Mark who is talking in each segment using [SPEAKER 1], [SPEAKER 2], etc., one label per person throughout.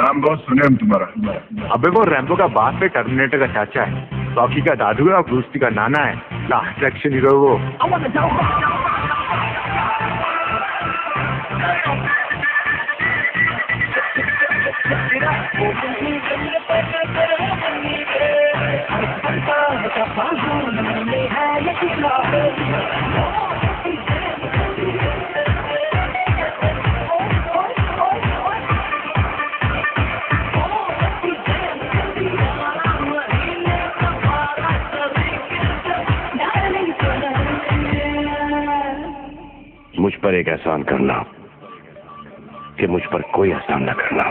[SPEAKER 1] नाम बहुत सुने हम तुम्हारा।
[SPEAKER 2] अबे वो रैम्बो का बाप है, टर्मिनेटर का चाचा है, रॉकी का दादू है और ब्रूस ली का नाना है। लास्ट एक्शन हीरो वो।
[SPEAKER 3] मुझ पर एक एहसान करना कि मुझ पर कोई एहसान न करना।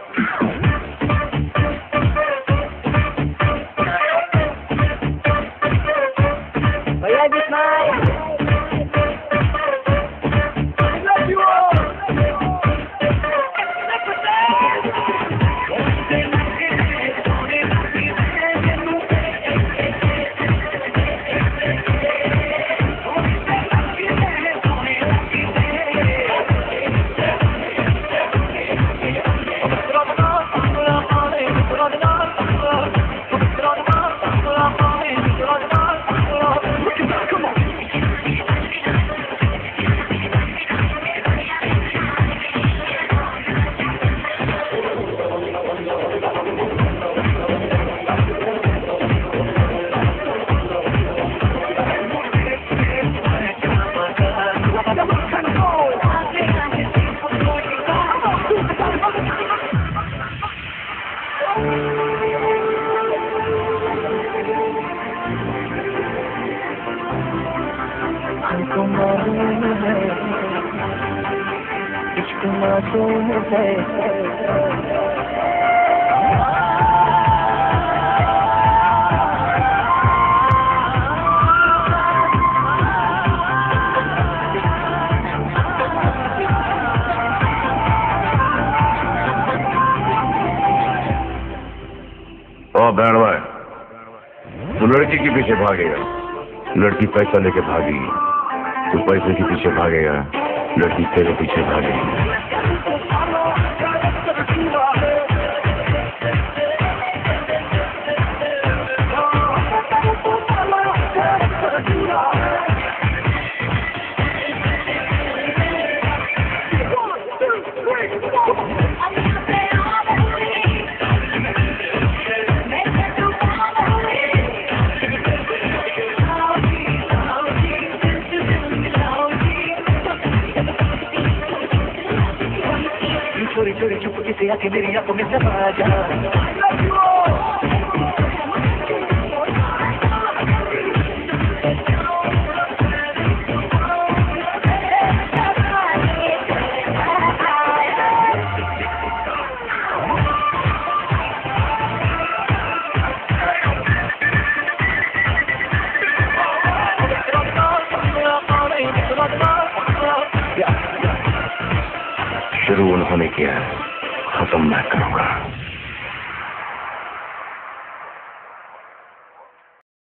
[SPEAKER 4] हमको मालूम है इश्क मासूम है।
[SPEAKER 3] ओ बैंडवा, तू लड़की के पीछे भागेगा, लड़की पैसा लेके भागी। तू पैसे के पीछे भागेगा, लड़की तेरे पीछे भागेगी।
[SPEAKER 4] चोरी चोरी चुपके से आके मेरी आंखों में समा जा।
[SPEAKER 3] शुरू उन्होंने किया, खत्म मैं करूंगा।